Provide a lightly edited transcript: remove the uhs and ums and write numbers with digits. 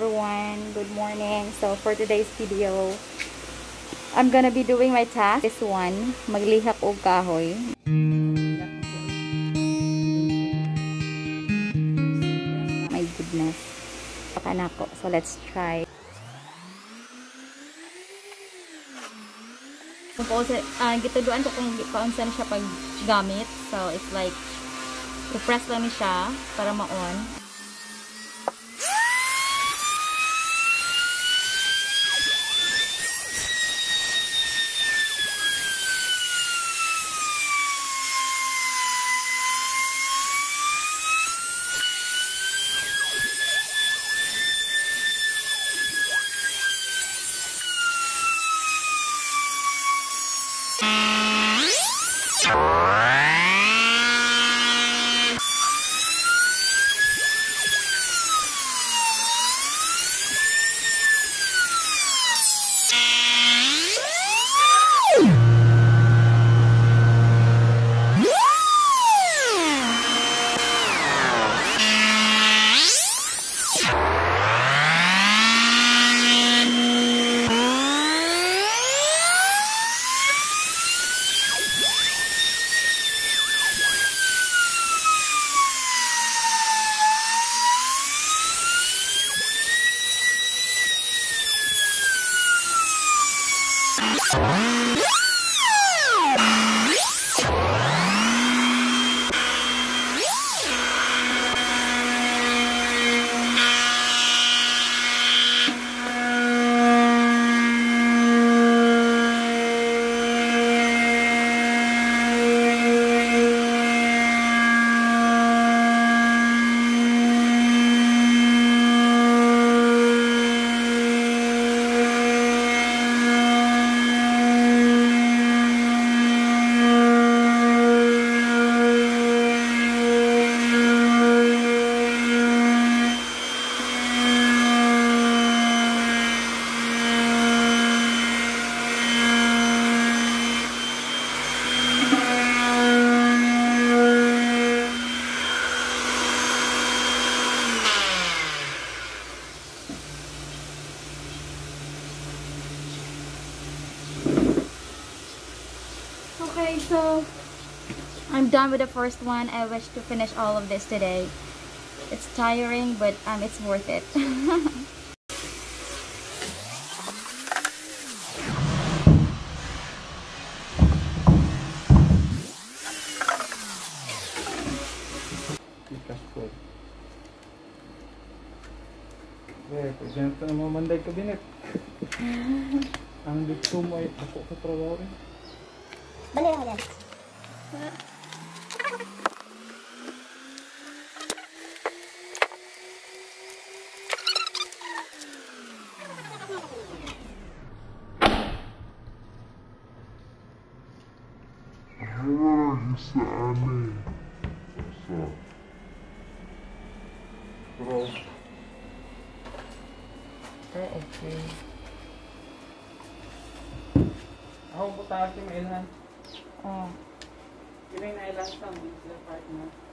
Everyone, good morning. So for today's video, I'm gonna be doing my task. This one, maglihak og kahoy. My goodness. Baka nako. So let's try. Gituduan ko kung paunsa na siya pag gamit. So it's like i-press lang ni siya para ma-on. Okay, so I'm done with the first one. I wish to finish all of this today. It's tiring, but it's worth it. Pwede na mamanday kabinet. Ang dito mo ay ako sa trabaho rin. Balik ako dyan. Okay. Ako po tayo si Mailhan. Oh. Kini na ilang sa partner.